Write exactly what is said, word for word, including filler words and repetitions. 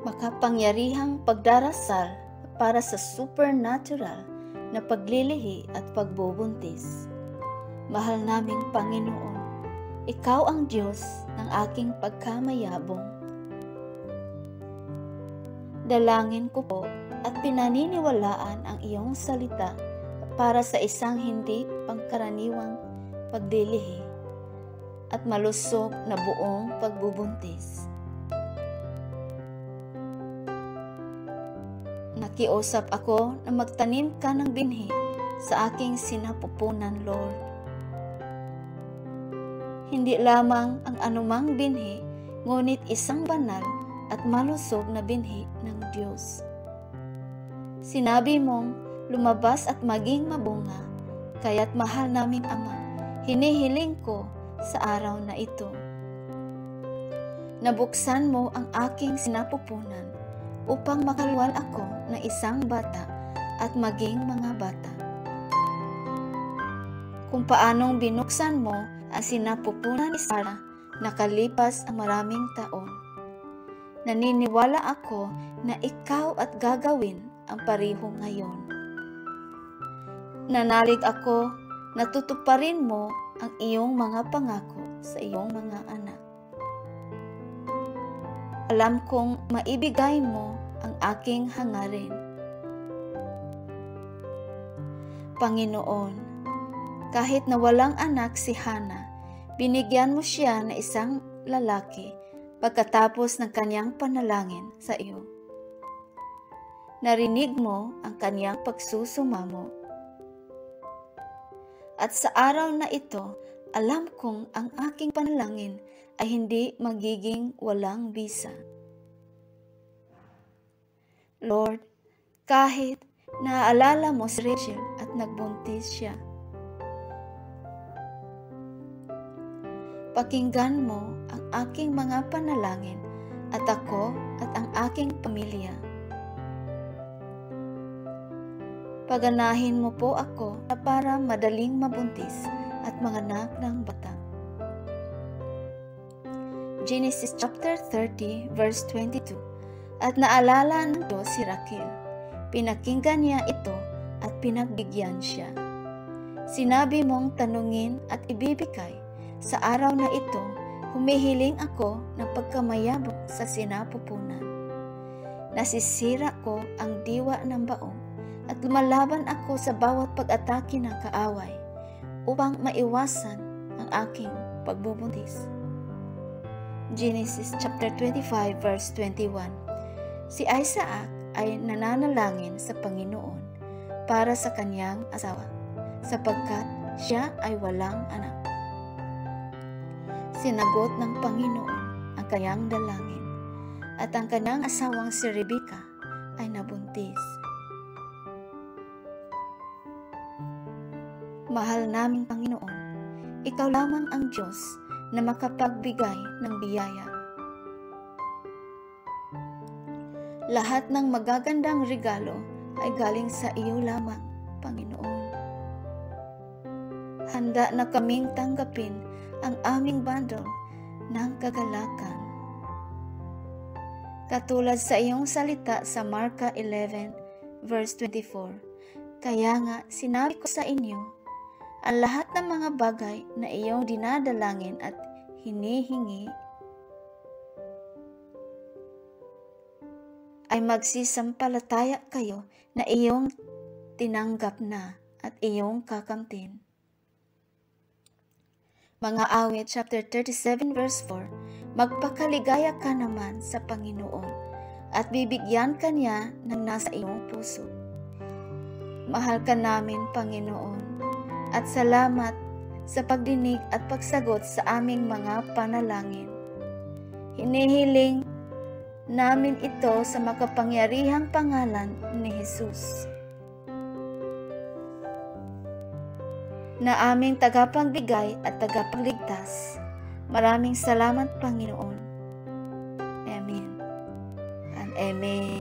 makapangyarihang pagdarasal para sa supernatural na paglilihi at pagbubuntis. Mahal naming Panginoon, Ikaw ang Diyos ng aking pagkamayabong. Dalangin ko po at pinaniniwalaan ang iyong salita para sa isang hindi pangkaraniwang paglilihi at malusog na buong pagbubuntis. Nakiusap ako na magtanim ka ng binhi sa aking sinapupunan, Lord. Hindi lamang ang anumang binhi, ngunit isang banal at malusog na binhi ng Diyos. Sinabi mong lumabas at maging mabunga, kaya't mahal naming Ama, hinihiling ko sa araw na ito. Nabuksan mo ang aking sinapupunan upang makalwal ako na isang bata at maging mga bata. Kung paanong binuksan mo ang sinapupunan ni Sarah nakalipas ang maraming taon, naniniwala ako na ikaw at gagawin ang pareho ngayon. Nanalig ako na tutuparin mo ang iyong mga pangako sa iyong mga anak. Alam kong maibigay mo ang aking hangarin. Panginoon, kahit na walang anak si Hana, binigyan mo siya na isang lalaki pagkatapos ng kanyang panalangin sa iyo. Narinig mo ang kanyang pagsusumamo. At sa araw na ito, alam kong ang aking panalangin ay hindi magiging walang bisa. Lord, kahit naaalala mo si Rachel at nagbuntis siya, pakinggan mo ang aking mga panalangin at ako at ang aking pamilya. Paganahin mo po ako para madaling mabuntis at manganak ng bata. Genesis chapter thirty verse twenty-two. At naalala ng Diyos si Raquel. Pinakinggan niya ito at pinagbigyan siya. Sinabi mong tanungin at ibibigay. Sa araw na ito, humihiling ako ng pagkamayabong sa sinapupunan. Nasisira ko ang diwa ng baong at lumalaban ako sa bawat pag-atake ng kaaway upang maiwasan ang aking pagbubuntis. Genesis chapter twenty-five verse twenty-one. Si Isaac ay nananalangin sa Panginoon para sa kanyang asawa, sapagkat siya ay walang anak. Sinagot ng Panginoon ang kanyang dalangin, at ang kanyang asawang si Rebecca ay nabuntis. Mahal naming Panginoon, Ikaw lamang ang Diyos na makapagbigay ng biyaya. Lahat ng magagandang regalo ay galing sa iyo lamang, Panginoon. Handa na kaming tanggapin ang aming bundle ng kagalakan. Katulad sa iyong salita sa Marka eleven verse twenty-four, kaya nga sinabi ko sa inyo, ang lahat ng mga bagay na iyong dinadalangin at hinihingi ay magsisampalataya kayo na iyong tinanggap na at iyong kakamtin. Mga Awit chapter thirty-seven verse four, magpakaligaya ka naman sa Panginoon at bibigyan ka niya ng nasa iyong puso. Mahal ka namin, Panginoon, at salamat sa pagdinig at pagsagot sa aming mga panalangin. Hinihiling namin ito sa makapangyarihang pangalan ni Jesus, na aming tagapagbigay at tagapagligtas. Maraming salamat, Panginoon. Amen and Amen.